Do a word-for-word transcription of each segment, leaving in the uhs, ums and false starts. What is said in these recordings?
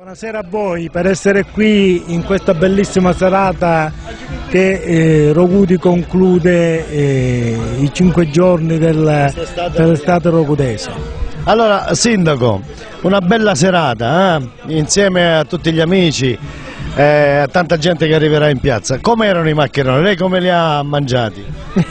Buonasera a voi per essere qui in questa bellissima serata che eh, Rogudi conclude eh, i cinque giorni del, dell'estate rogudese. Allora, Sindaco, una bella serata eh? insieme a tutti gli amici, eh, a tanta gente che arriverà in piazza. Come erano i maccheroni? Lei come li ha mangiati?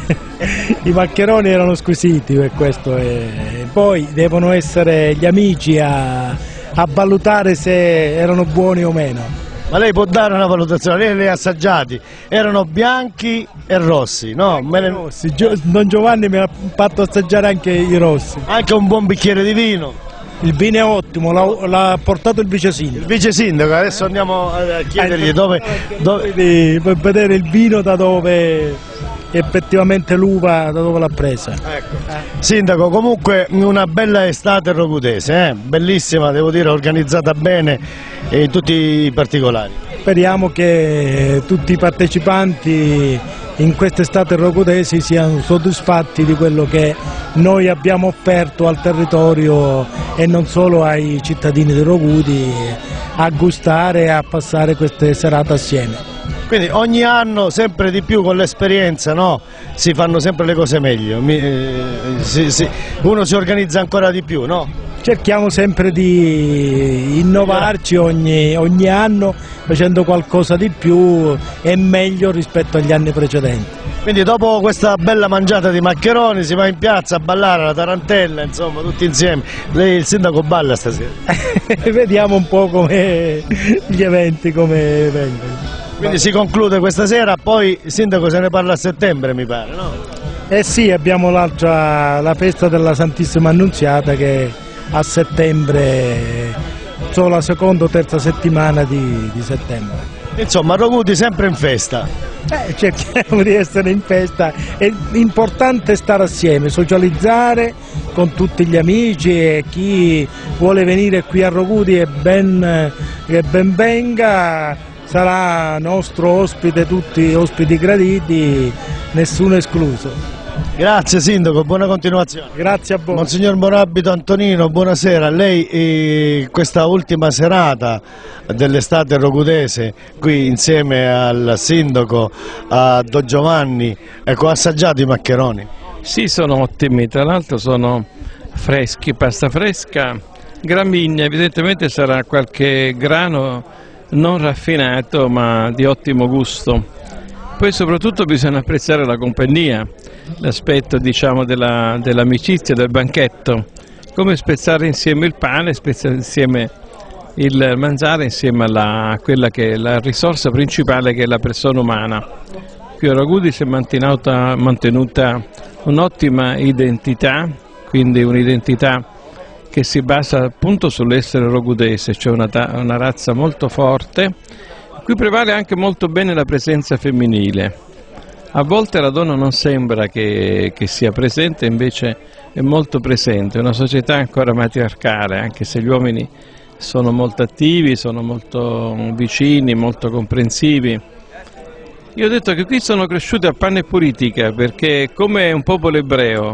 I maccheroni erano squisiti per questo, e poi devono essere gli amici a... a valutare se erano buoni o meno. Ma lei può dare una valutazione? Lei li ha assaggiati, erano bianchi e rossi, no? Me ne... rossi. Don Giovanni mi ha fatto assaggiare anche i rossi. Anche un buon bicchiere di vino? Il vino è ottimo, l'ha portato il vice sindaco. Il vice sindaco, adesso andiamo a chiedergli dove... dove... per vedere il vino da dove... effettivamente l'uva da dove l'ha presa. Ecco. Sindaco, comunque una bella estate rogudese, eh? Bellissima, devo dire, organizzata bene in tutti i particolari. Speriamo che tutti i partecipanti in quest'estate rogudesi siano soddisfatti di quello che noi abbiamo offerto al territorio e non solo ai cittadini di Rogudi, a gustare e a passare queste serate assieme. Quindi ogni anno sempre di più con l'esperienza, no? Si fanno sempre le cose meglio, Mi, eh, si, si, uno si organizza ancora di più, no? Cerchiamo sempre di innovarci ogni, ogni anno facendo qualcosa di più e meglio rispetto agli anni precedenti. Quindi dopo questa bella mangiata di maccheroni si va in piazza a ballare la tarantella, insomma, tutti insieme. Lei, il sindaco, balla stasera? Vediamo un po' come gli eventi come vengono. Quindi si conclude questa sera, poi il sindaco se ne parla a settembre, mi pare, no? Eh sì, abbiamo l'altra, la festa della Santissima Annunziata che a settembre, solo la seconda o terza settimana di, di settembre. Insomma, Rogudi sempre in festa. Eh, cerchiamo di essere in festa, è importante stare assieme, socializzare con tutti gli amici e chi vuole venire qui a Rogudi è ben, che ben venga. Sarà nostro ospite, tutti ospiti graditi, nessuno escluso. Grazie sindaco, buona continuazione. Grazie a voi. Monsignor Morabito Antonino, buonasera. Lei eh, questa ultima serata dell'estate rogudese qui insieme al sindaco, a Don Giovanni, ecco, ha assaggiato i maccheroni? Sì, sono ottimi, tra l'altro sono freschi, pasta fresca, gramigna, evidentemente sarà qualche grano non raffinato ma di ottimo gusto. Poi soprattutto bisogna apprezzare la compagnia, l'aspetto, diciamo, della, dell'amicizia, del banchetto, come spezzare insieme il pane, spezzare insieme il mangiare insieme alla, a quella che è la risorsa principale, che è la persona umana. Qui a Rogudi si è mantenuta, mantenuta un'ottima identità, quindi un'identità che si basa appunto sull'essere rogudese, cioè una, una razza molto forte. Qui prevale anche molto bene la presenza femminile. A volte la donna non sembra che, che sia presente, invece è molto presente. È una società ancora matriarcale, anche se gli uomini sono molto attivi, sono molto vicini, molto comprensivi. Io ho detto che qui sono cresciuti a pane e politica, perché come un popolo ebreo,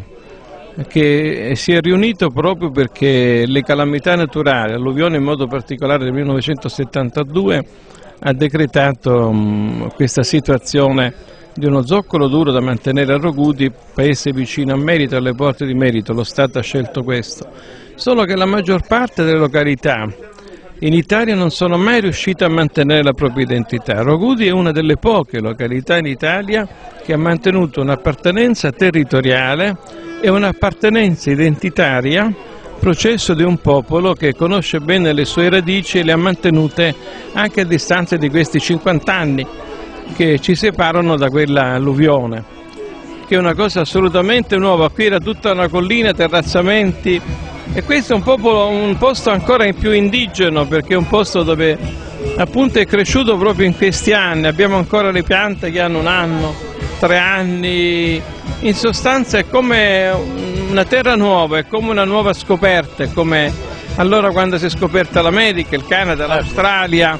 che si è riunito proprio perché le calamità naturali, l'alluvione in modo particolare del millenovecentosettantadue, ha decretato um, questa situazione di uno zoccolo duro da mantenere a Rogudi, paese vicino a Merito, alle porte di Merito. Lo Stato ha scelto questo, solo che la maggior parte delle località in Italia non sono mai riuscite a mantenere la propria identità. Rogudi è una delle poche località in Italia che ha mantenuto un'appartenenza territoriale e un'appartenenza identitaria, processo di un popolo che conosce bene le sue radici e le ha mantenute anche a distanza di questi cinquanta anni che ci separano da quella alluvione, che è una cosa assolutamente nuova. Qui era tutta una collina, terrazzamenti, e questo è un, popolo, un posto ancora più indigeno, perché è un posto dove appunto è cresciuto proprio in questi anni. Abbiamo ancora le piante che hanno un anno, tre anni, in sostanza è come una terra nuova, è come una nuova scoperta, è come allora quando si è scoperta l'America, il Canada, l'Australia.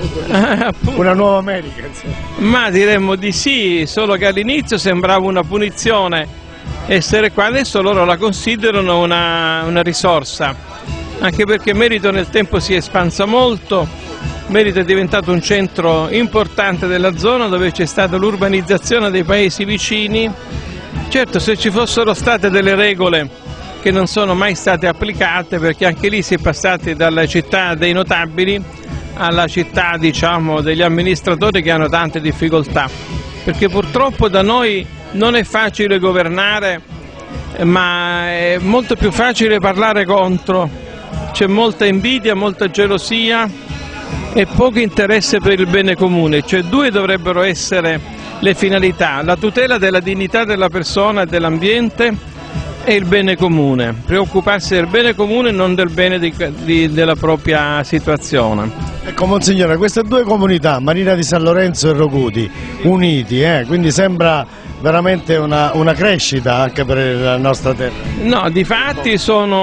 Una nuova America, insomma. Ma diremmo di sì, solo che all'inizio sembrava una punizione essere qua, adesso loro la considerano una, una risorsa. anche perché Merito nel tempo si è espansa molto. Merito è diventato un centro importante della zona dove c'è stata l'urbanizzazione dei paesi vicini. Certo, se ci fossero state delle regole che non sono mai state applicate, perché anche lì si è passati dalla città dei notabili alla città, diciamo, degli amministratori che hanno tante difficoltà, perché purtroppo da noi non è facile governare, ma è molto più facile parlare contro. C'è molta invidia, molta gelosia e poco interesse per il bene comune, cioè due dovrebbero essere le finalità: la tutela della dignità della persona e dell'ambiente e il bene comune, preoccuparsi del bene comune e non del bene di, di, della propria situazione. Ecco Monsignore, queste due comunità, Marina di San Lorenzo e Rogudi, uniti, eh? Quindi sembra veramente una, una crescita anche per la nostra terra. No, di fatti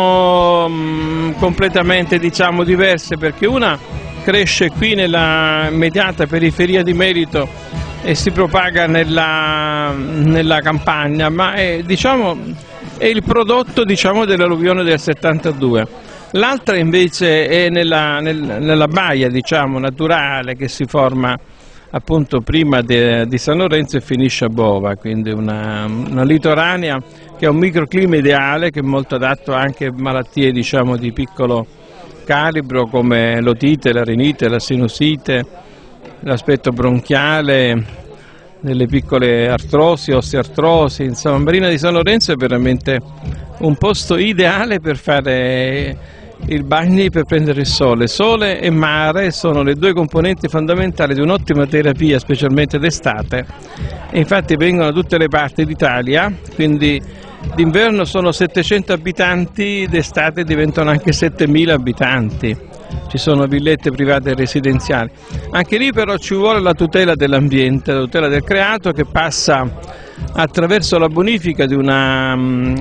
sono mh, completamente, diciamo, diverse, perché una cresce qui nella immediata periferia di Merito e si propaga nella, nella campagna, ma è, diciamo, è il prodotto, diciamo, dell'alluvione del settantadue. L'altra invece è nella, nel, nella baia, diciamo, naturale che si forma appunto prima de, di San Lorenzo e finisce a Bova, quindi una, una litoranea che ha un microclima ideale, che è molto adatto anche a malattie, diciamo, di piccolo calibro come l'otite, la rinite, la sinusite, l'aspetto bronchiale, delle piccole artrosi, osteoartrosi. Insomma, Marina di San Lorenzo è veramente un posto ideale per fare il bagno, per prendere il sole. Sole e mare sono le due componenti fondamentali di un'ottima terapia, specialmente d'estate, e infatti vengono da tutte le parti d'Italia, quindi d'inverno sono settecento abitanti, d'estate diventano anche settemila abitanti. Ci sono villette private e residenziali. Anche lì però ci vuole la tutela dell'ambiente, la tutela del creato, che passa attraverso la bonifica di una,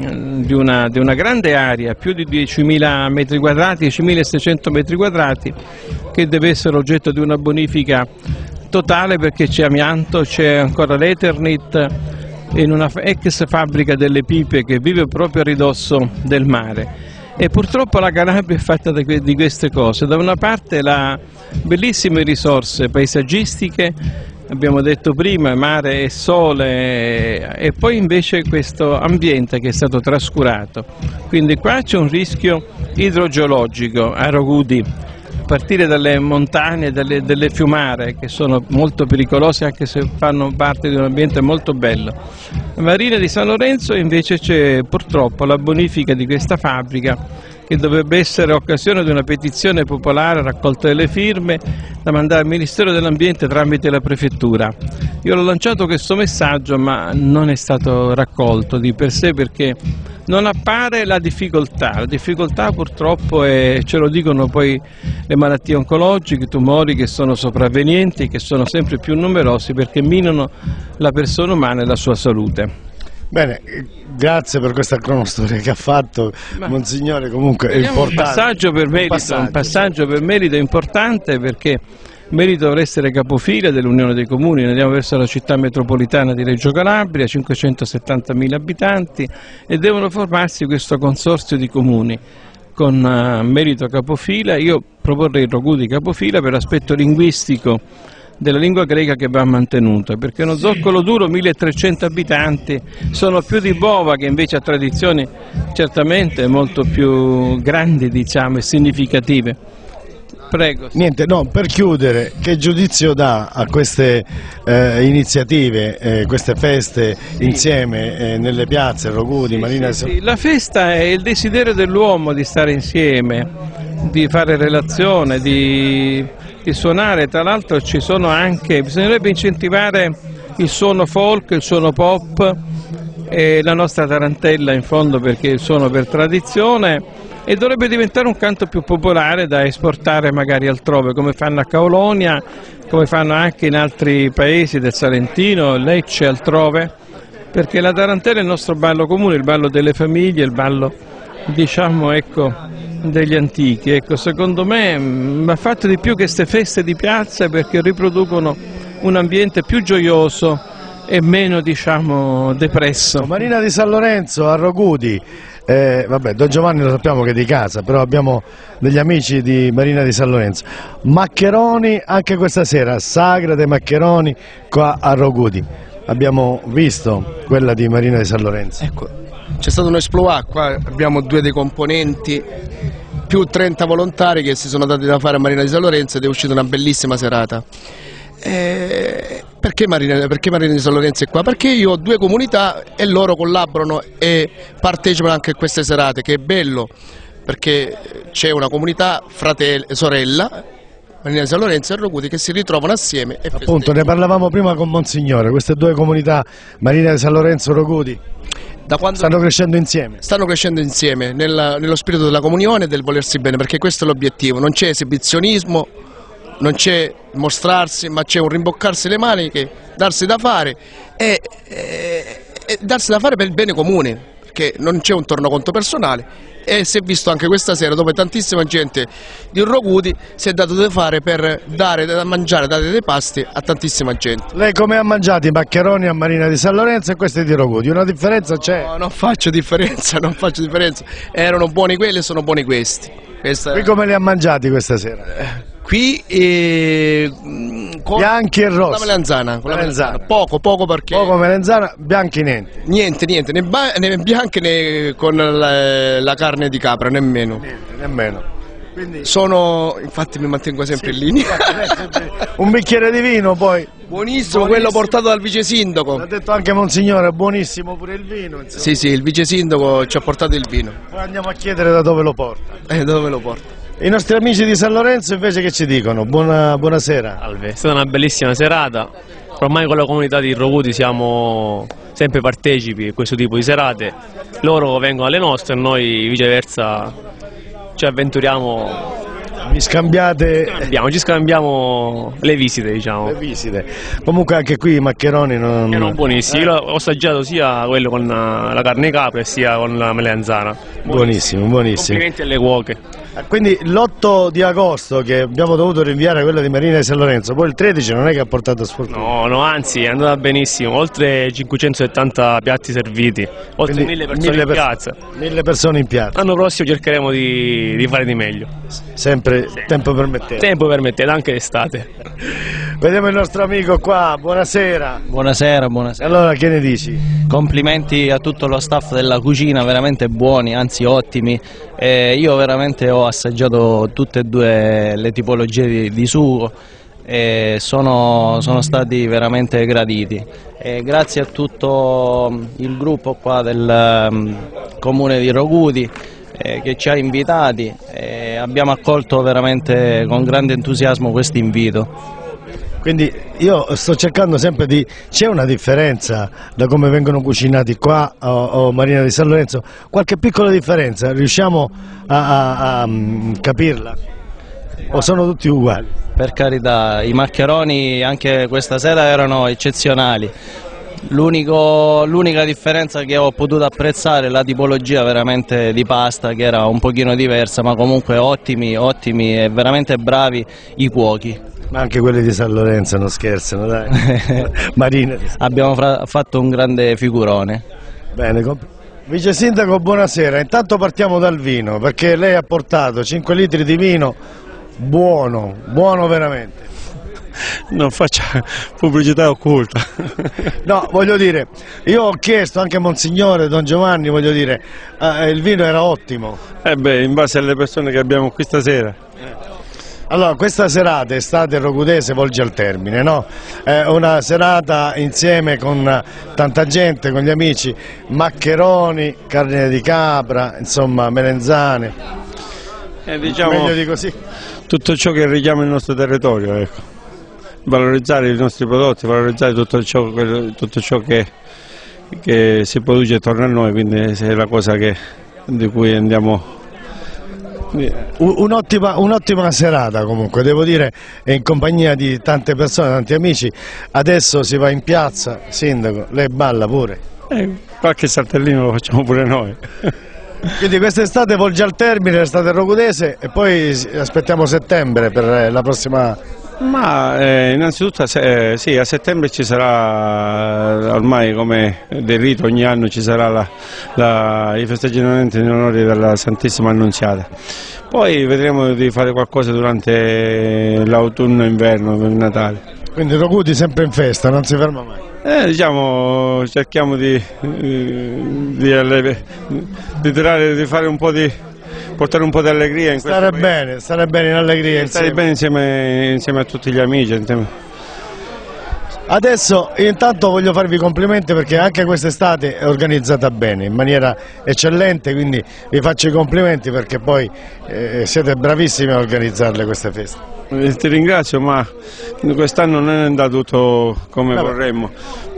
di una, di una grande area, più di diecimila metri quadrati, diecimilaseicento metri quadrati, che deve essere oggetto di una bonifica totale, perché c'è amianto, c'è ancora l'Eternit in una ex fabbrica delle pipe che vive proprio a ridosso del mare. E purtroppo la Calabria è fatta di queste cose: da una parte la bellissime risorse paesaggistiche, abbiamo detto prima, mare e sole, e poi invece questo ambiente che è stato trascurato. Quindi qua c'è un rischio idrogeologico a Rogudi, a partire dalle montagne, dalle, delle fiumare, che sono molto pericolose anche se fanno parte di un ambiente molto bello. A Marina di San Lorenzo invece c'è purtroppo la bonifica di questa fabbrica, che dovrebbe essere occasione di una petizione popolare, raccolta delle firme, da mandare al Ministero dell'Ambiente tramite la Prefettura. Io ho lanciato questo messaggio, ma non è stato raccolto di per sé, perché non appare la difficoltà. La difficoltà purtroppo è, ce lo dicono poi le malattie oncologiche, i tumori che sono sopravvenienti, che sono sempre più numerosi, perché minano la persona umana e la sua salute. Bene, grazie per questa cronostoria che ha fatto, Ma Monsignore, comunque è importante. Un passaggio per merito, un passaggio, un passaggio per merito importante, perché Merito dovrà essere capofila dell'Unione dei Comuni. Noi andiamo verso la città metropolitana di Reggio Calabria, cinquecentosettantamila abitanti, e devono formarsi questo consorzio di comuni con uh, Merito capofila. Io proporrei Rogudi capofila per l'aspetto linguistico della lingua greca, che va mantenuta, perché uno zoccolo duro, milletrecento abitanti, sono più di Bova, che invece ha tradizioni certamente molto più grandi, diciamo, e significative. Prego. Niente, no, per chiudere, che giudizio dà a queste eh, iniziative, eh, queste feste insieme eh, nelle piazze, Rogudi, sì, Marina? Sì, sì. La festa è il desiderio dell'uomo di stare insieme, di fare relazione, di, di suonare. Tra l'altro ci sono anche, bisognerebbe incentivare il suono folk, il suono pop e la nostra tarantella in fondo, perché il suono per tradizione, e dovrebbe diventare un canto più popolare da esportare magari altrove, come fanno a Caulonia, come fanno anche in altri paesi del Salentino, Lecce, altrove, perché la tarantella è il nostro ballo comune, il ballo delle famiglie, il ballo, diciamo, ecco, degli antichi. Ecco, secondo me va fatto di più queste feste di piazza, perché riproducono un ambiente più gioioso e meno, diciamo, depresso. Marina di San Lorenzo a Rogudi, Eh, vabbè, Don Giovanni lo sappiamo che è di casa, però abbiamo degli amici di Marina di San Lorenzo. Maccheroni anche questa sera, sagra dei maccheroni qua a Rogudi. Abbiamo visto quella di Marina di San Lorenzo. Ecco, c'è stato un esploit, qua abbiamo due dei componenti più trenta volontari che si sono dati da fare a Marina di San Lorenzo ed è uscita una bellissima serata. Eh, perché, Marina, perché Marina di San Lorenzo è qua? Perché io ho due comunità e loro collaborano e partecipano anche a queste serate, che è bello, perché c'è una comunità fratelli, sorella, Marina di San Lorenzo e Rogudi, che si ritrovano assieme e Appunto, festeggiano. ne parlavamo prima con Monsignore, queste due comunità, Marina di San Lorenzo e Rogudi, Da quando stanno crescendo insieme. stanno crescendo insieme nella, nello spirito della comunione e del volersi bene, perché questo è l'obiettivo, non c'è esibizionismo, non c'è mostrarsi, ma c'è un rimboccarsi le maniche, darsi da fare e, e, e darsi da fare per il bene comune, perché non c'è un tornaconto personale. E si è visto anche questa sera, dove tantissima gente di Rogudi si è dato da fare per dare da mangiare, dare dei pasti a tantissima gente. Lei come ha mangiato i maccheroni a Marina di San Lorenzo e questi di Rogudi? Una differenza c'è? No, non faccio differenza, non faccio differenza. Erano buoni quelli e sono buoni questi. Questa... Qui come li ha mangiati questa sera? Qui eh, con Bianchi e la rossi. melenzana, con la Melenzana. melenzana. Poco, poco perché Poco melenzana, bianchi niente. niente, niente, né, ba- né bianche né con la, la carne di capra, nemmeno. Niente, nemmeno. Quindi Sono, infatti mi mantengo sempre in linea. un bicchiere di vino poi. Buonissimo, quello portato dal vice sindaco. L'ha detto anche Monsignore, buonissimo pure il vino. Insomma. Sì, sì, il vice sindaco ci ha portato il vino. Poi andiamo a chiedere da dove lo porta. Eh, dove lo porta? I nostri amici di San Lorenzo invece che ci dicono? Buona, buonasera. Salve, è stata una bellissima serata, ormai con la comunità di Rogudi siamo sempre partecipi a questo tipo di serate, loro vengono alle nostre e noi viceversa ci avventuriamo, Vi scambiate abbiamo, ci scambiamo le visite, diciamo. le visite. Comunque anche qui i maccheroni non... Erano buonissimi, io ho assaggiato sia quello con la carne capra sia con la melenzana. Buonissimo, buonissimo. Complimenti alle cuoche. Quindi l'otto di agosto che abbiamo dovuto rinviare quella di Marina di San Lorenzo, poi il tredici non è che ha portato sfortuna. No, no, anzi è andata benissimo, oltre cinquecentosettanta piatti serviti, oltre Quindi mille persone mille in pers- piazza. Mille persone in piazza, L'anno prossimo cercheremo di, di fare di meglio. sempre tempo permettente. Tempo permettete, anche l'estate. Vediamo il nostro amico qua, buonasera. Buonasera, buonasera. Allora che ne dici? Complimenti a tutto lo staff della cucina, veramente buoni, anzi ottimi. Eh, io veramente ho assaggiato tutte e due le tipologie di, di sugo e sono, sono stati veramente graditi. E grazie a tutto il gruppo qua del um, comune di Rogudi eh, che ci ha invitati e abbiamo accolto veramente con grande entusiasmo questo invito. Quindi io sto cercando sempre di... c'è una differenza da come vengono cucinati qua o, o Marina di San Lorenzo? Qualche piccola differenza? Riusciamo a, a, a capirla? O sono tutti uguali? Per carità, i maccheroni anche questa sera erano eccezionali. L'unica differenza che ho potuto apprezzare è la tipologia veramente di pasta, che era un pochino diversa, ma comunque ottimi, ottimi e veramente bravi i cuochi. Ma anche quelli di San Lorenzo non scherzano, dai. Marina di San Abbiamo fra- fatto un grande figurone. Bene, comp- Vice Sindaco, buonasera. Intanto partiamo dal vino, perché lei ha portato cinque litri di vino buono, buono veramente. Non faccia pubblicità occulta. No, voglio dire, io ho chiesto anche a Monsignore, Don Giovanni, voglio dire, eh, il vino era ottimo. Eh beh, in base alle persone che abbiamo qui stasera. Allora, questa serata estate rogudese volge al termine, no? È una serata insieme con tanta gente, con gli amici, maccheroni, carne di capra, insomma, melenzane, Eh, diciamo meglio di così. tutto ciò che richiama il nostro territorio, ecco. Valorizzare i nostri prodotti, valorizzare tutto ciò, tutto ciò che, che si produce attorno a noi, quindi è la cosa che, di cui andiamo. Un'ottima, un'ottima serata comunque, devo dire, in compagnia di tante persone, tanti amici. Adesso si va in piazza, Sindaco, lei balla pure. Eh, qualche saltellino lo facciamo pure noi. Quindi quest'estate volge al termine, l'estate rogudese, e poi aspettiamo settembre per la prossima Ma eh, innanzitutto eh, sì, a settembre ci sarà, ormai come del rito ogni anno ci sarà la, la, i festeggiamenti in onore della Santissima Annunziata. Poi vedremo di fare qualcosa durante l'autunno e inverno per il Natale. Quindi Rocudi sempre in festa, non si ferma mai? Eh, diciamo, cerchiamo di, di, di, di, tirare, di fare un po' di... portare un po' di allegria in stare bene, stare bene in allegria insieme. Stare bene insieme, insieme a tutti gli amici. Insieme. Adesso intanto voglio farvi i complimenti perché anche quest'estate è organizzata bene, in maniera eccellente, quindi vi faccio i complimenti perché poi eh, siete bravissimi a organizzarle queste feste. Eh, ti ringrazio, ma quest'anno non è andato tutto come Vabbè. vorremmo,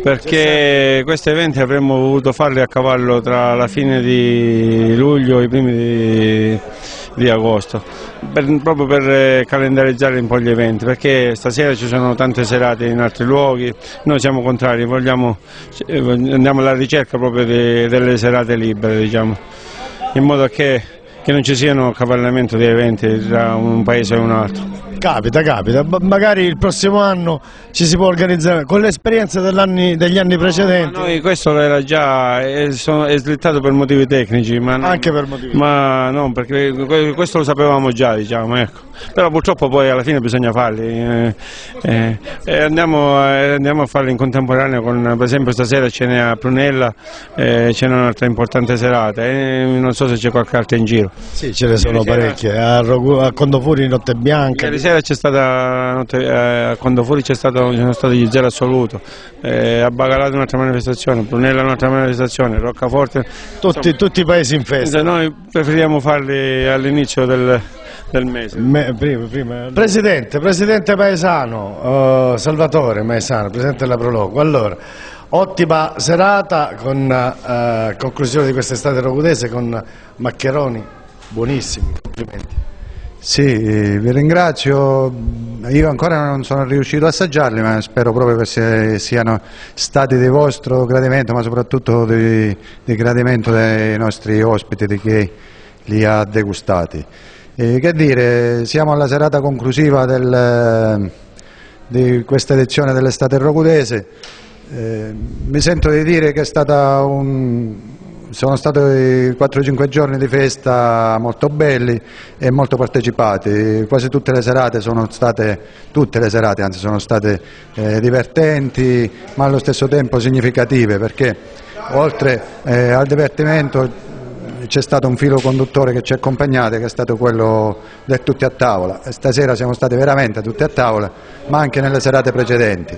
perché questi eventi avremmo voluto farli a cavallo tra la fine di luglio e i primi di, di agosto, per, proprio per calendarizzare un po' gli eventi, perché stasera ci sono tante serate in altri luoghi, noi siamo contrari, vogliamo, andiamo alla ricerca proprio di, delle serate libere, diciamo, in modo che, che non ci siano accavallamento di eventi tra un paese e un altro. Capita, capita, magari il prossimo anno ci si può organizzare con l'esperienza degli anni precedenti. No, noi questo era già è, sono, è slittato per motivi tecnici, ma non, anche per motivi ma no, perché questo lo sapevamo già, diciamo, ecco. Però purtroppo poi alla fine bisogna farli eh, eh, e andiamo, eh, andiamo a farli in contemporanea con, per esempio stasera ce n'è a Prunella, eh, c'è un'altra importante serata e eh, non so se c'è qualche altra in giro. Sì, ce ne sono parecchie, a, a Condofuri Notte Bianca. Ieri sera c'è stata, a Condofuri c'è stato, ci sono stati gli zero assoluto, eh, a Bagalata un'altra manifestazione, a Prunella un'altra manifestazione, Roccaforte. Tutti, tutti i paesi in festa. Noi preferiamo farli all'inizio del... del mese. Me, prima, prima. Presidente, Presidente Paesano, uh, Salvatore Maesano, Presidente della Prologo. Allora, ottima serata con uh, conclusione di quest'estate rocudese con maccheroni buonissimi, complimenti. Sì, vi ringrazio, io ancora non sono riuscito a assaggiarli, ma spero proprio che siano stati di vostro gradimento, ma soprattutto di, di gradimento dei nostri ospiti, di chi li ha degustati. Eh, che dire, siamo alla serata conclusiva del, di questa edizione dell'estate rocudese. Eh, mi sento di dire che è stata un, sono stati quattro cinque giorni di festa molto belli e molto partecipati. Quasi tutte le serate sono state, tutte le serate anzi sono state eh, divertenti, ma allo stesso tempo significative, perché oltre eh, al divertimento c'è stato un filo conduttore che ci ha accompagnati, che è stato quello del tutti a tavola. E stasera siamo stati veramente tutti a tavola, ma anche nelle serate precedenti.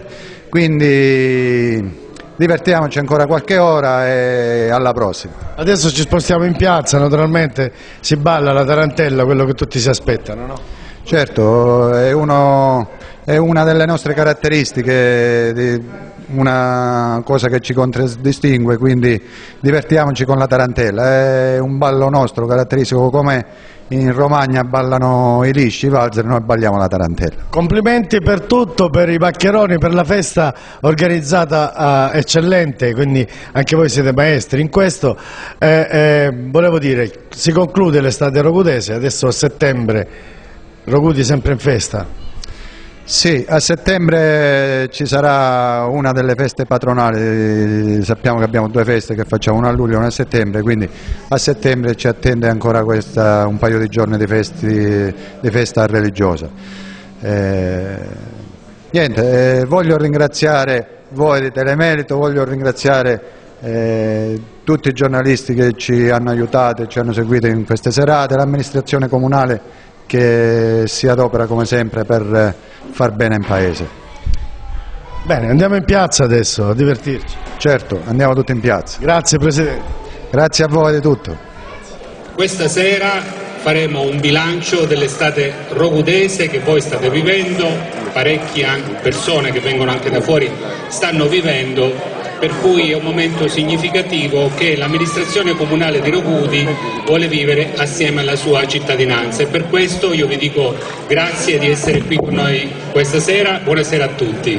Quindi divertiamoci ancora qualche ora e alla prossima. Adesso ci spostiamo in piazza, naturalmente si balla la tarantella, quello che tutti si aspettano, no? Certo, è, uno, è una delle nostre caratteristiche, di, una cosa che ci contraddistingue, quindi divertiamoci con la tarantella, è un ballo nostro caratteristico, come in Romagna ballano i lisci, i valzer, noi balliamo la tarantella. Complimenti per tutto, per i maccheroni, per la festa organizzata uh, eccellente, quindi anche voi siete maestri in questo. Eh, eh, volevo dire, si conclude l'estate rocudese, adesso a settembre Rocudi sempre in festa. Sì, a settembre ci sarà una delle feste patronali, sappiamo che abbiamo due feste che facciamo, una a luglio e una a settembre, quindi a settembre ci attende ancora questa, un paio di giorni di, festi, di festa religiosa. Eh, niente, eh, voglio ringraziare voi di Telemerito, voglio ringraziare eh, tutti i giornalisti che ci hanno aiutato e ci hanno seguito in queste serate, l'amministrazione comunale che si adopera come sempre per far bene in paese. Bene, andiamo in piazza adesso a divertirci. Certo, andiamo tutti in piazza. Grazie Presidente. Grazie a voi di tutto. Questa sera faremo un bilancio dell'estate rocudese che voi state vivendo, parecchie persone che vengono anche da fuori stanno vivendo, per cui è un momento significativo che l'amministrazione comunale di Rocudi vuole vivere assieme alla sua cittadinanza, e per questo io vi dico grazie di essere qui con noi questa sera, buonasera a tutti.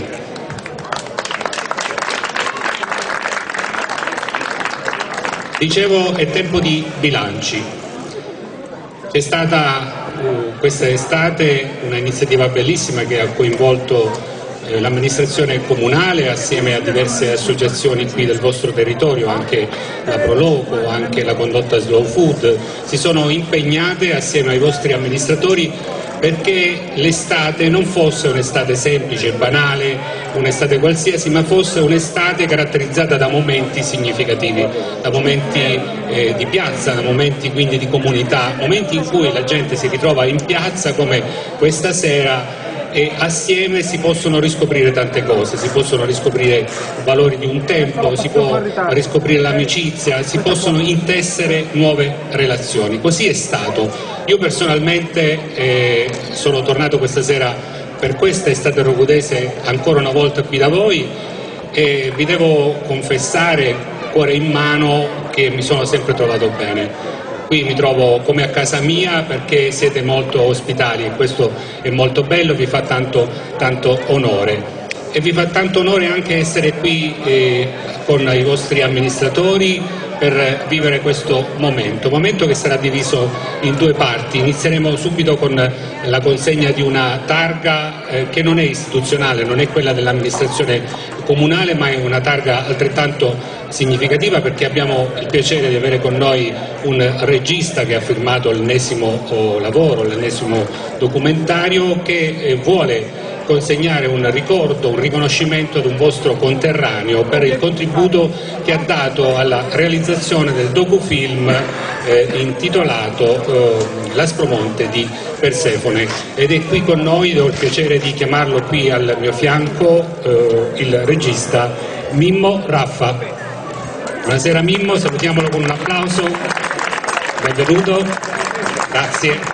Dicevo, è tempo di bilanci. C'è stata uh, questa estate una iniziativa bellissima che ha coinvolto eh, l'amministrazione comunale assieme a diverse associazioni qui del vostro territorio, anche la Proloco, anche la Condotta Slow Food, si sono impegnate assieme ai vostri amministratori perché l'estate non fosse un'estate semplice, banale, un'estate qualsiasi, ma fosse un'estate caratterizzata da momenti significativi, da momenti eh, di piazza, da momenti quindi di comunità, momenti in cui la gente si ritrova in piazza come questa sera e assieme si possono riscoprire tante cose, si possono riscoprire i valori di un tempo, si può riscoprire l'amicizia, si possono intessere nuove relazioni. Così è stato. Io personalmente eh, sono tornato questa sera per questa estate rocudese ancora una volta qui da voi e vi devo confessare, cuore in mano, che mi sono sempre trovato bene. Qui mi trovo come a casa mia perché siete molto ospitali e questo è molto bello, vi fa tanto, tanto onore. E vi fa tanto onore anche essere qui eh, con i vostri amministratori per vivere questo momento, momento che sarà diviso in due parti. Inizieremo subito con la consegna di una targa eh, che non è istituzionale, non è quella dell'amministrazione comunale, ma è una targa altrettanto significativa perché abbiamo il piacere di avere con noi un regista che ha firmato l'ennesimo oh, lavoro, l'ennesimo documentario che eh, vuole consegnare un ricordo, un riconoscimento ad un vostro conterraneo per il contributo che ha dato alla realizzazione del docufilm eh, intitolato eh, L'Aspromonte di Persefone, ed è qui con noi, ho il piacere di chiamarlo qui al mio fianco, eh, il regista Mimmo Raffa. Buonasera Mimmo, salutiamolo con un applauso, benvenuto, grazie.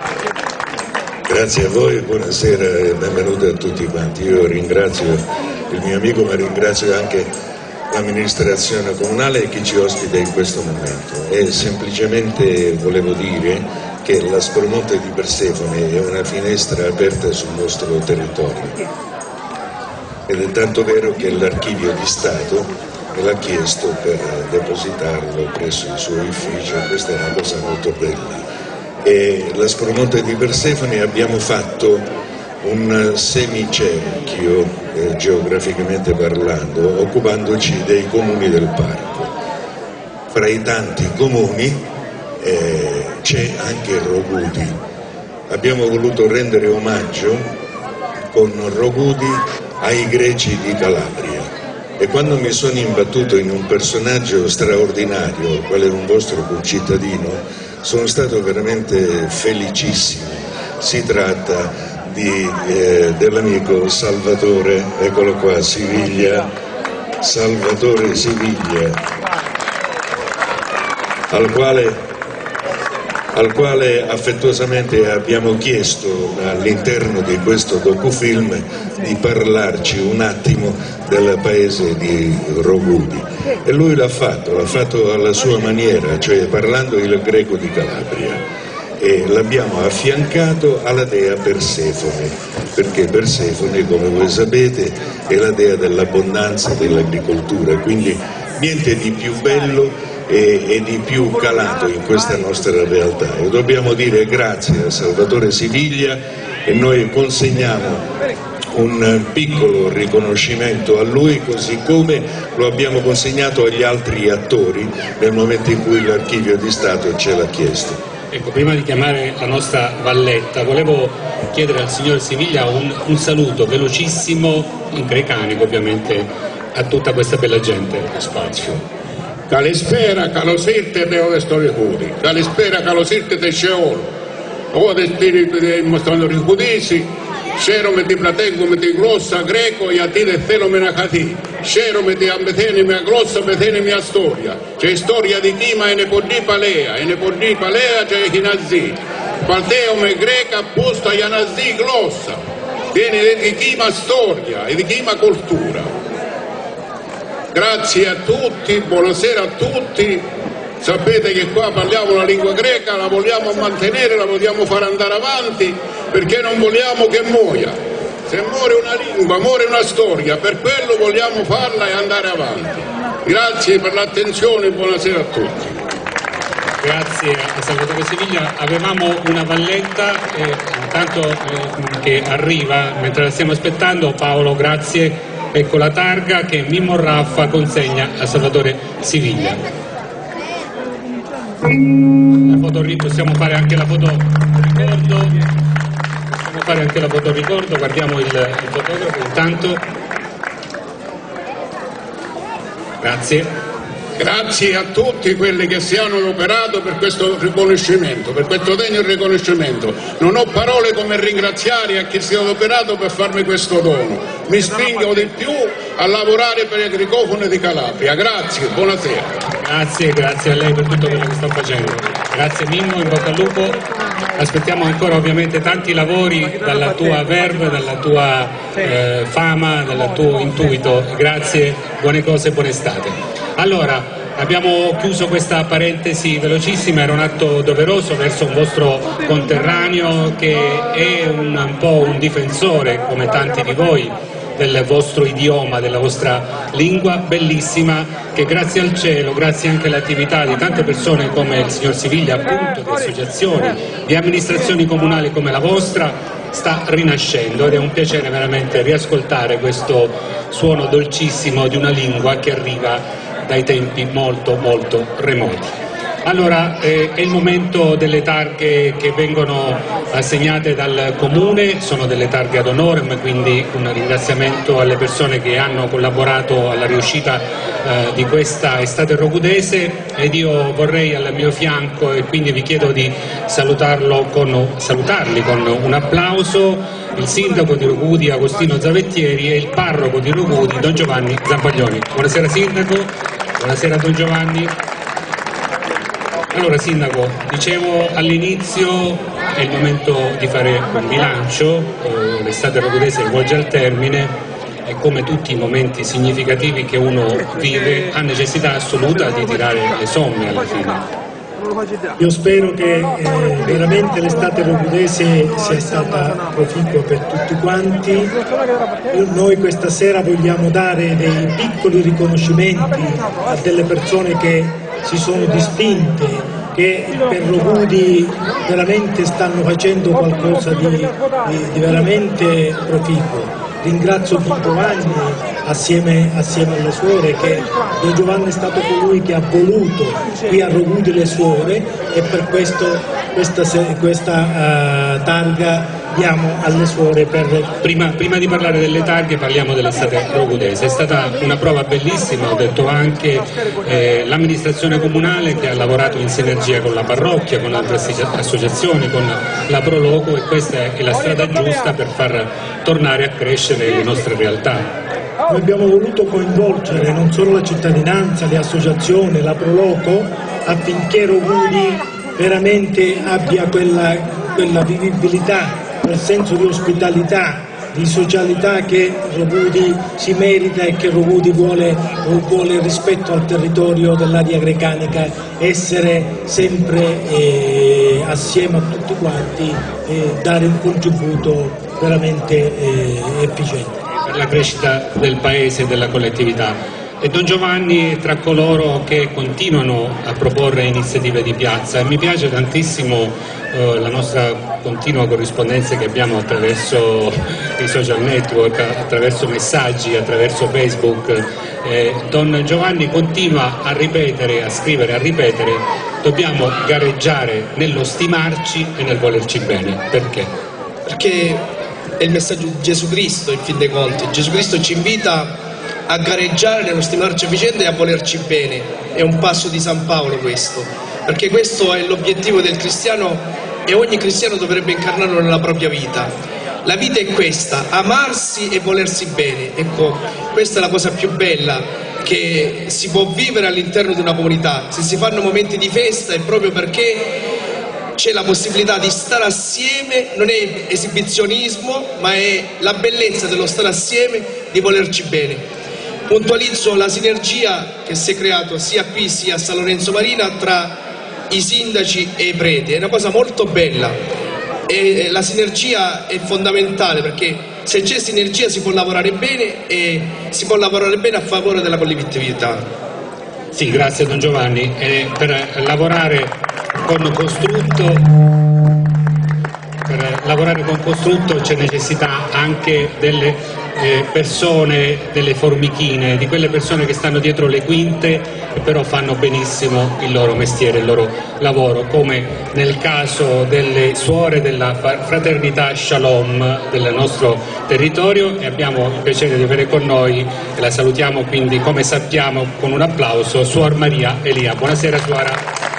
Grazie a voi, buonasera e benvenuti a tutti quanti. Io ringrazio il mio amico, ma ringrazio anche l'amministrazione comunale e chi ci ospita in questo momento. E semplicemente volevo dire che l'Aspromonte di Persefone è una finestra aperta sul nostro territorio. Ed è tanto vero che l'Archivio di Stato me l'ha chiesto per depositarlo presso i suoi uffici, questa è una cosa molto bella. E l'Aspromonte di Persefone abbiamo fatto un semicerchio eh, geograficamente parlando, occupandoci dei comuni del parco. Fra i tanti comuni eh, c'è anche Rogudi. Abbiamo voluto rendere omaggio con Rogudi ai greci di Calabria. E quando mi sono imbattuto in un personaggio straordinario, quale un vostro concittadino, sono stato veramente felicissimo. Si tratta di, eh, dell'amico Salvatore, eccolo qua, Siviglia, Salvatore Siviglia, al quale, al quale affettuosamente abbiamo chiesto all'interno di questo docufilm di parlarci un attimo del paese di Rogudi. E lui l'ha fatto, l'ha fatto alla sua maniera, cioè parlando il greco di Calabria, e l'abbiamo affiancato alla dea Persefone, perché Persefone, come voi sapete, è la dea dell'abbondanza e dell'agricoltura, quindi niente di più bello e, e di più calato in questa nostra realtà. E dobbiamo dire grazie a Salvatore Siviglia e noi consegniamo un piccolo riconoscimento a lui, così come lo abbiamo consegnato agli altri attori nel momento in cui l'Archivio di Stato ce l'ha chiesto. Ecco, prima di chiamare la nostra Valletta, volevo chiedere al signor Siviglia un, un saluto velocissimo, in grecanico ovviamente, a tutta questa bella gente dello spazio. Καλησπέρα, καλώς ήρθετε όλες στο Ριγούδι. Καλησπέρα, καλώς ήρθετε σε όλους. Εγώ δεν είμαι στον Ριγουδίση. Χαίρομαι την πλατέγγω με τη γλώσσα Γκρέκο γιατί δεν θέλουμε να χαθεί. Χαίρομαι ότι αν πεθαίνει μια γλώσσα πεθαίνει μια ιστορία. Και η ιστορία δική μας είναι πολύ παλαία. Είναι πολύ παλαία και έχει να ζει. Παλτέουμε Γκρέκα πόστα για να ζει γλώσσα. Είναι η δική μας ιστορία, η δική μας κουλτούρα. Grazie a tutti, buonasera a tutti. Sapete che qua parliamo la lingua greca, la vogliamo mantenere, la vogliamo fare andare avanti perché non vogliamo che muoia. Se muore una lingua, muore una storia, per quello vogliamo farla e andare avanti. Grazie per l'attenzione e buonasera a tutti. Grazie a Salvatore Siviglia. Avevamo una valletta eh, intanto eh, che arriva, mentre la stiamo aspettando. Paolo, grazie. Ecco la targa che Mimmo Raffa consegna a Salvatore Siviglia. La foto, possiamo fare anche la foto ricordo. Possiamo fare anche la foto ricordo. Guardiamo il, il fotografo intanto. Grazie. Grazie a tutti quelli che si hanno adoperato per questo riconoscimento, per questo degno riconoscimento. Non ho parole come ringraziare a chi si è adoperato per farmi questo dono. Mi spingo di più a lavorare per il Agricofono di Calabria. Grazie, buonasera. Grazie, grazie a lei per tutto quello che sta facendo. Grazie Mimmo, in bocca al lupo. Aspettiamo ancora ovviamente tanti lavori dalla tua verve, dalla tua eh, fama, dal tuo intuito. Grazie, buone cose, buona estate. Allora, abbiamo chiuso questa parentesi velocissima, era un atto doveroso verso un vostro conterraneo che è un, un po' un difensore, come tanti di voi, del vostro idioma, della vostra lingua bellissima, che grazie al cielo, grazie anche all'attività di tante persone come il signor Siviglia, appunto, di associazioni, di amministrazioni comunali come la vostra, sta rinascendo, ed è un piacere veramente riascoltare questo suono dolcissimo di una lingua che arriva dai tempi molto molto remoti. Allora eh, è il momento delle targhe che vengono assegnate dal Comune, sono delle targhe ad honorem, quindi un ringraziamento alle persone che hanno collaborato alla riuscita eh, di questa estate rogudese, ed io vorrei al mio fianco, e quindi vi chiedo di salutarlo con, salutarli con un applauso, il sindaco di Rogudi Agostino Zavettieri e il parroco di Rogudi Don Giovanni Zampaglioni. Buonasera sindaco, buonasera Don Giovanni. Allora sindaco, dicevo all'inizio è il momento di fare un bilancio, eh, l'estate rogudese volge al termine e come tutti i momenti significativi che uno vive ha necessità assoluta di tirare le somme alla fine. Io spero che eh, veramente l'estate rogudese sia stata proficua per tutti quanti. Noi questa sera vogliamo dare dei piccoli riconoscimenti a delle persone che si sono distinte, che per Rogudi veramente stanno facendo qualcosa di, di, di veramente proficuo. Ringrazio Don Giovanni assieme, assieme alle suore, che Don Giovanni è stato colui che ha voluto qui a Rogudi le suore, e per questo questa, questa uh, targa diamo alle suore. Per... Prima, prima di parlare delle targhe parliamo dell'estate rogudese. È stata una prova bellissima, ho detto anche eh, l'amministrazione comunale che ha lavorato in sinergia con la parrocchia, con altre associazioni, con la Proloco, e questa è la strada giusta per far tornare a crescere le nostre realtà. Noi abbiamo voluto coinvolgere non solo la cittadinanza, le associazioni, la Proloco, affinché Rogudi veramente abbia quella, quella vivibilità, quel senso di ospitalità, di socialità che Rogudi si merita e che Rogudi vuole, vuole rispetto al territorio dell'area grecanica, essere sempre eh, assieme a tutti quanti e dare un contributo veramente eh, efficiente per la crescita del paese e della collettività. E Don Giovanni è tra coloro che continuano a proporre iniziative di piazza, e mi piace tantissimo eh, la nostra continua corrispondenza che abbiamo attraverso i social network, attraverso messaggi, attraverso Facebook. Eh, Don Giovanni continua a ripetere, a scrivere, a ripetere: dobbiamo gareggiare nello stimarci e nel volerci bene. Perché? Perché è il messaggio di Gesù Cristo, in fin dei conti. Gesù Cristo ci invita a gareggiare nello stimarci a vicenda e a volerci bene. È un passo di San Paolo questo, perché questo è l'obiettivo del cristiano, e ogni cristiano dovrebbe incarnarlo nella propria vita. La vita è questa: amarsi e volersi bene. Ecco, questa è la cosa più bella che si può vivere all'interno di una comunità. Se si fanno momenti di festa è proprio perché c'è la possibilità di stare assieme, non è esibizionismo, ma è la bellezza dello stare assieme, di volerci bene. Puntualizzo la sinergia che si è creata sia qui sia a San Lorenzo Marina tra i sindaci e i preti. È una cosa molto bella, e la sinergia è fondamentale, perché se c'è sinergia si può lavorare bene, e si può lavorare bene a favore della collettività. Sì, grazie Don Giovanni. E per lavorare con Costrutto, per lavorare con Costrutto c'è necessità anche delle eh, persone, delle formichine, di quelle persone che stanno dietro le quinte e però fanno benissimo il loro mestiere, il loro lavoro, come nel caso delle suore della fraternità Shalom del nostro territorio, e abbiamo il piacere di avere con noi, e la salutiamo quindi come sappiamo con un applauso, Suor Maria Elia. Buonasera suora.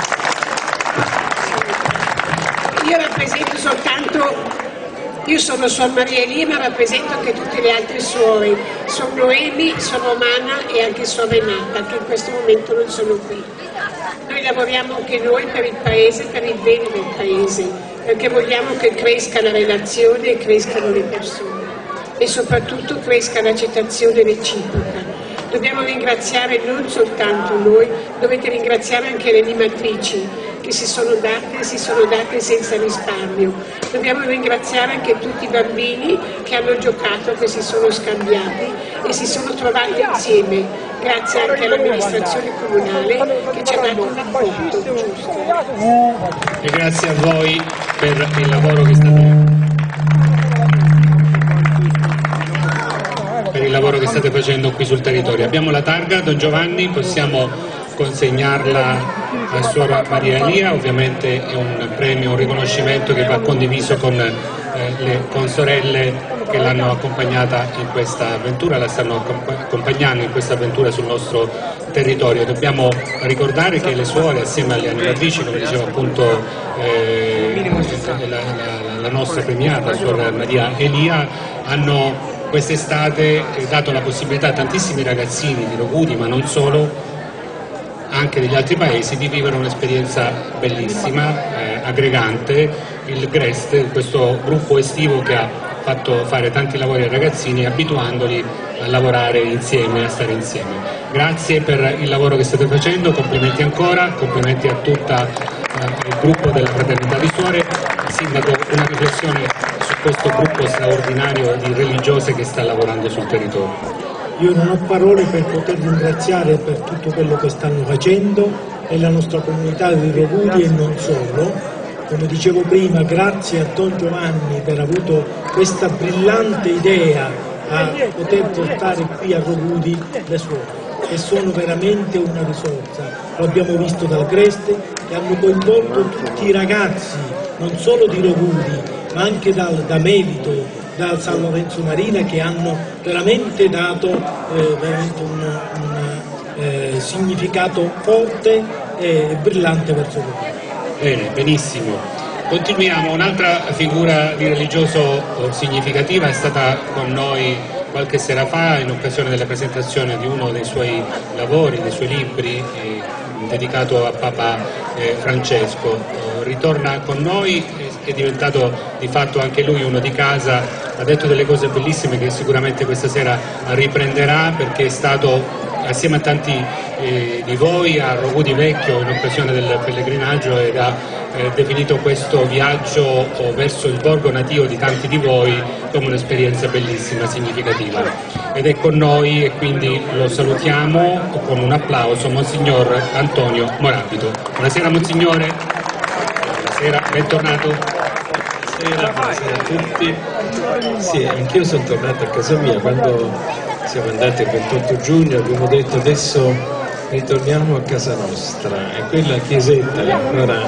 Io rappresento soltanto, io sono Suor Maria Elia, ma rappresento anche tutte le altre suore, Suor Noemi, Suor Romana e anche Suor Renata, che in questo momento non sono qui. Noi lavoriamo anche noi per il Paese, per il bene del Paese, perché vogliamo che cresca la relazione e crescano le persone e soprattutto cresca l'accettazione reciproca. Dobbiamo ringraziare non soltanto noi, dovete ringraziare anche le animatrici che si sono date, si sono date senza risparmio. Dobbiamo ringraziare anche tutti i bambini che hanno giocato, che si sono scambiati e si sono trovati insieme, grazie anche all'amministrazione comunale che ci ha dato un apporto giusto. E grazie a voi per il lavoro che state per il lavoro che state facendo qui sul territorio. Abbiamo la targa, Don Giovanni, possiamo consegnarla a Suor Maria Elia, ovviamente è un premio, un riconoscimento che va condiviso con eh, le consorelle che l'hanno accompagnata in questa avventura, la stanno accompagnando in questa avventura sul nostro territorio. Dobbiamo ricordare che le suore, assieme alle animatrici, come diceva appunto eh, la, la, la nostra premiata Suor Maria Elia, hanno quest'estate dato la possibilità a tantissimi ragazzini di Rogudi, ma non solo, anche degli altri paesi, di vivere un'esperienza bellissima, eh, aggregante, il GREST, questo gruppo estivo che ha fatto fare tanti lavori ai ragazzini, abituandoli a lavorare insieme, a stare insieme. Grazie per il lavoro che state facendo, complimenti ancora, complimenti a tutto eh, il gruppo della Fraternità di Suore. Sindaco, una riflessione su questo gruppo straordinario di religiose che sta lavorando sul territorio. Io non ho parole per poter ringraziare per tutto quello che stanno facendo e la nostra comunità di Rogudi e non solo. Come dicevo prima, grazie a Don Giovanni per aver avuto questa brillante idea a poter portare qui a Rogudi le suore, che sono veramente una risorsa. Lo abbiamo visto dal Greste, che hanno coinvolto tutti i ragazzi, non solo di Rogudi, ma anche dal, da Melito, da San Lorenzo Marina, che hanno veramente dato eh, veramente un, un eh, significato forte e brillante verso Rogudi. Bene, benissimo. Continuiamo, un'altra figura di religioso significativa è stata con noi qualche sera fa in occasione della presentazione di uno dei suoi lavori, dei suoi libri eh, dedicato a Papa eh, Francesco. Eh, ritorna con noi, è diventato di fatto anche lui uno di casa, ha detto delle cose bellissime che sicuramente questa sera riprenderà, perché è stato assieme a tanti eh, di voi a Rogudi Vecchio in occasione del pellegrinaggio ed ha eh, definito questo viaggio verso il borgo natio di tanti di voi come un'esperienza bellissima, significativa, ed è con noi e quindi lo salutiamo con un applauso, Monsignor Antonio Morabito. Buonasera Monsignore. Buonasera, bentornato. Buonasera, buonasera a tutti. Sì, anch'io sono tornato a casa mia quando siamo andati il ventotto giugno, abbiamo detto adesso ritorniamo a casa nostra, e quella chiesetta è ancora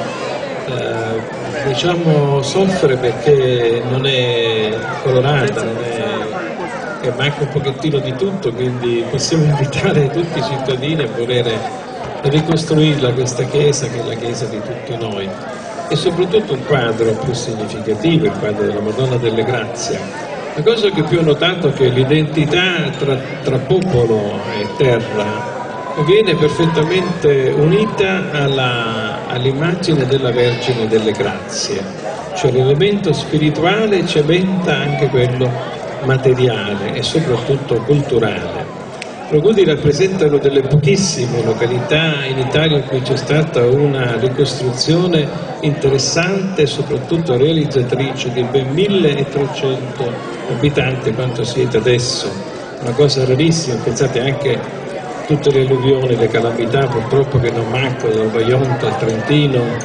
eh, diciamo soffre perché non è colorata, non è, e manca un pochettino di tutto, quindi possiamo invitare tutti i cittadini a volere ricostruirla questa chiesa, che è la chiesa di tutti noi, e soprattutto un quadro più significativo, il quadro della Madonna delle Grazie. La cosa che più ho notato è che l'identità tra, tra popolo e terra viene perfettamente unita all'immagine della Vergine delle Grazie, cioè l'elemento spirituale cementa anche quello materiale e soprattutto culturale. Rogudi rappresentano delle pochissime località in Italia in cui c'è stata una ricostruzione interessante e soprattutto realizzatrice di ben milletrecento abitanti quanto siete adesso, una cosa rarissima. Pensate anche a tutte le alluvioni, le calamità purtroppo che non mancano, dal Vajont al Trentino,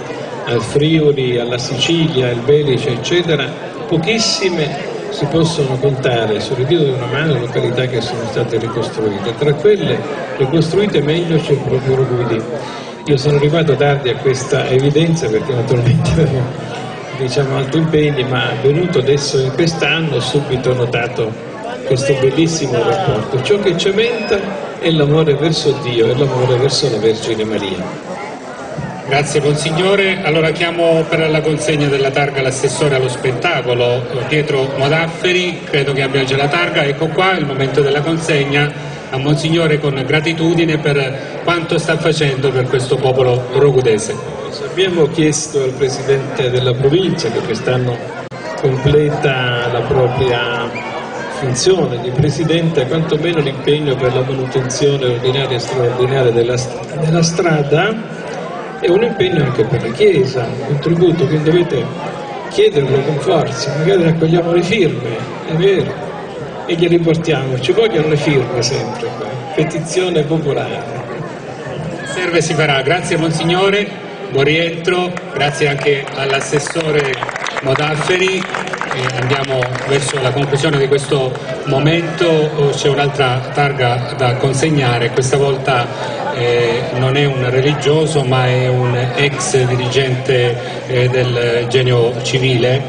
al Friuli, alla Sicilia, il Belice, eccetera, pochissime si possono contare sulle dita di una mano località che sono state ricostruite. Tra quelle ricostruite meglio c'è proprio Rogudi. Io sono arrivato tardi a questa evidenza perché naturalmente avevo, diciamo, altri impegni, ma venuto adesso in quest'anno ho subito notato questo bellissimo rapporto. Ciò che cementa è l'amore verso Dio e l'amore verso la Vergine Maria. Grazie Monsignore. Allora chiamo per la consegna della targa l'assessore allo spettacolo Pietro Modafferi, credo che abbia già la targa, ecco qua, il momento della consegna a Monsignore con gratitudine per quanto sta facendo per questo popolo rogudese. Abbiamo chiesto al Presidente della provincia, che quest'anno completa la propria funzione di Presidente, quantomeno l'impegno per la manutenzione ordinaria e straordinaria della, della strada, è un impegno anche per la Chiesa, un contributo, quindi dovete chiederlo con forza, magari raccogliamo le firme, è vero, e gliele portiamo, ci vogliono le firme sempre, petizione popolare. Serve si farà, grazie Monsignore, buon rientro, grazie anche all'assessore Modafferi. E andiamo verso la conclusione di questo momento, c'è un'altra targa da consegnare, questa volta eh, non è un religioso ma è un ex dirigente eh, del Genio Civile,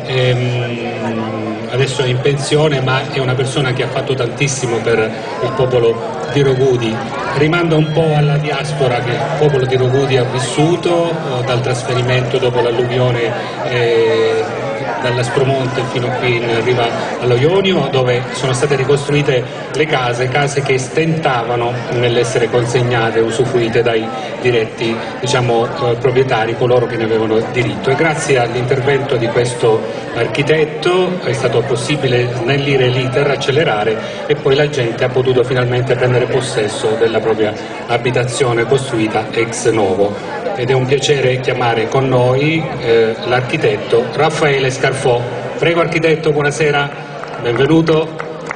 ehm, adesso è in pensione ma è una persona che ha fatto tantissimo per il popolo di Rogudi, rimanda un po' alla diaspora che il popolo di Rogudi ha vissuto dal trasferimento dopo l'alluvione eh, dall'Aspromonte fino qui in riva allo Ionio, dove sono state ricostruite le case, case che stentavano nell'essere consegnate, usufruite dai diretti, diciamo, eh, proprietari, coloro che ne avevano diritto. E grazie all'intervento di questo architetto è stato possibile snellire l'iter, accelerare, e poi la gente ha potuto finalmente prendere possesso della propria abitazione costruita ex novo. Ed è un piacere chiamare con noi eh, l'architetto Raffaele Scarfò. Prego architetto, buonasera, benvenuto.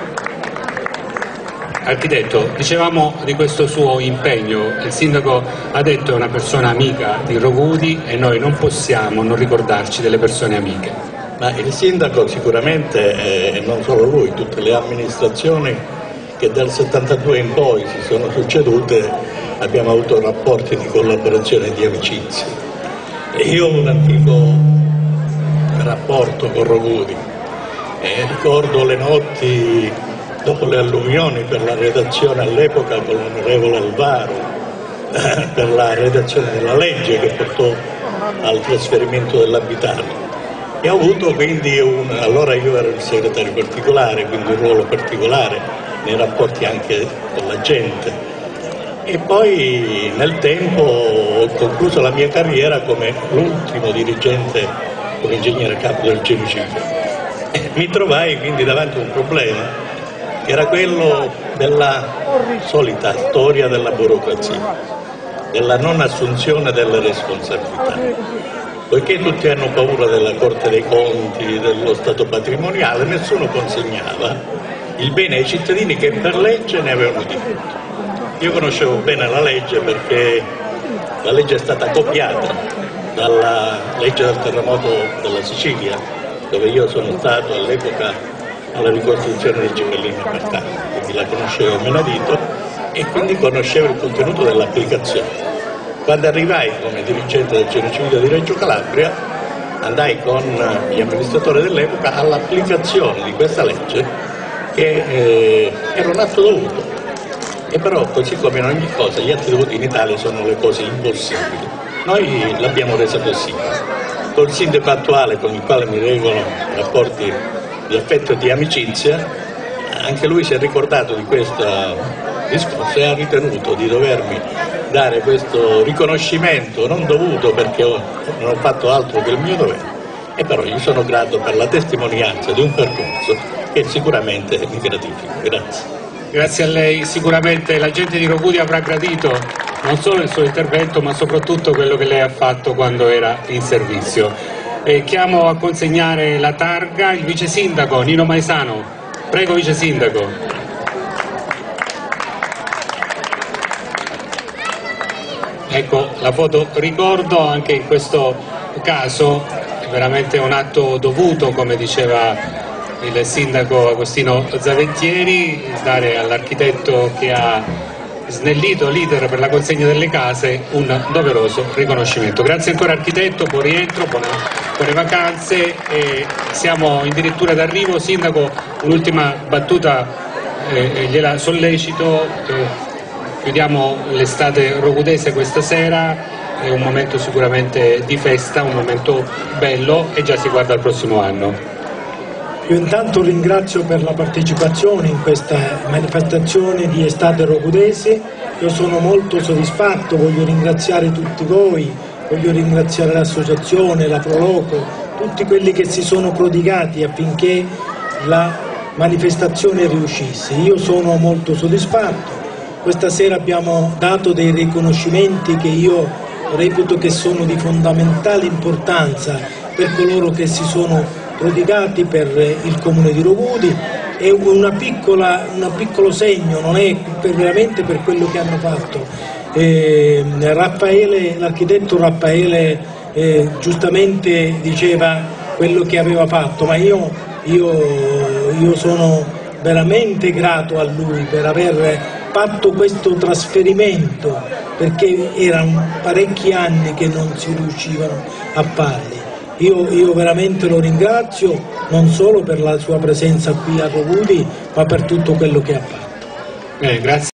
Architetto, dicevamo di questo suo impegno, il sindaco ha detto è una persona amica di Rogudi e noi non possiamo non ricordarci delle persone amiche. Ma il sindaco sicuramente, e non solo lui, tutte le amministrazioni che dal settantadue in poi si sono succedute, abbiamo avuto rapporti di collaborazione e di amicizia. E io ho un antico rapporto con Rogudi e ricordo le notti dopo le alluvioni per la redazione all'epoca con l'onorevole Alvaro, per la redazione della legge che portò al trasferimento dell'abitato. E ho avuto quindi un... allora io ero il segretario particolare, quindi un ruolo particolare nei rapporti anche con la gente. E poi nel tempo ho concluso la mia carriera come l'ultimo dirigente, come ingegnere capo del Genio Civile. Mi trovai quindi davanti a un problema, che era quello della solita storia della burocrazia, della non assunzione delle responsabilità. Poiché tutti hanno paura della Corte dei Conti, dello Stato patrimoniale, nessuno consegnava il bene ai cittadini che per legge ne avevano diritto. Io conoscevo bene la legge perché la legge è stata copiata dalla legge del terremoto della Sicilia, dove io sono stato all'epoca alla ricostruzione dei Ghibellini Martani, quindi la conoscevo a menadito e quindi conoscevo il contenuto dell'applicazione. Quando arrivai come dirigente del Genio Civile di Reggio Calabria, andai con gli amministratori dell'epoca all'applicazione di questa legge che eh, era un atto dovuto. E però, così come in ogni cosa, gli atti dovuti in Italia sono le cose impossibili. Noi l'abbiamo resa possibile. Col sindaco attuale, con il quale mi regolo rapporti di affetto e di amicizia, anche lui si è ricordato di questo discorso e ha ritenuto di dovermi dare questo riconoscimento non dovuto perché ho, non ho fatto altro che il mio dovere, e però gli sono grato per la testimonianza di un percorso che sicuramente mi gratifica. Grazie. Grazie a lei, sicuramente la gente di Rogudi avrà gradito non solo il suo intervento ma soprattutto quello che lei ha fatto quando era in servizio. E chiamo a consegnare la targa il vice sindaco Nino Maesano. Prego vice sindaco. Ecco la foto ricordo anche in questo caso, è veramente un atto dovuto, come diceva il sindaco Agostino Zavettieri, dare all'architetto che ha snellito l'iter per la consegna delle case un doveroso riconoscimento. Grazie ancora architetto, buon rientro, buone, buone vacanze, e siamo addirittura d'arrivo. Sindaco, un'ultima battuta eh, gliela sollecito, eh, chiudiamo l'estate rogudese questa sera, è un momento sicuramente di festa, un momento bello, e già si guarda al prossimo anno. Io intanto ringrazio per la partecipazione in questa manifestazione di estate rogudese, io sono molto soddisfatto, voglio ringraziare tutti voi, voglio ringraziare l'associazione, la Proloco, tutti quelli che si sono prodigati affinché la manifestazione riuscisse. Io sono molto soddisfatto, questa sera abbiamo dato dei riconoscimenti che io reputo che sono di fondamentale importanza per coloro che si sono prodigati per il comune di Rogudi. È una piccola, un piccolo segno, non è per, veramente per quello che hanno fatto. Eh, Raffaele, l'architetto Raffaele eh, giustamente diceva quello che aveva fatto, ma io, io, io sono veramente grato a lui per aver fatto questo trasferimento, perché erano parecchi anni che non si riuscivano a farli. Io, io veramente lo ringrazio non solo per la sua presenza qui a Rogudi, ma per tutto quello che ha fatto. Bene, grazie.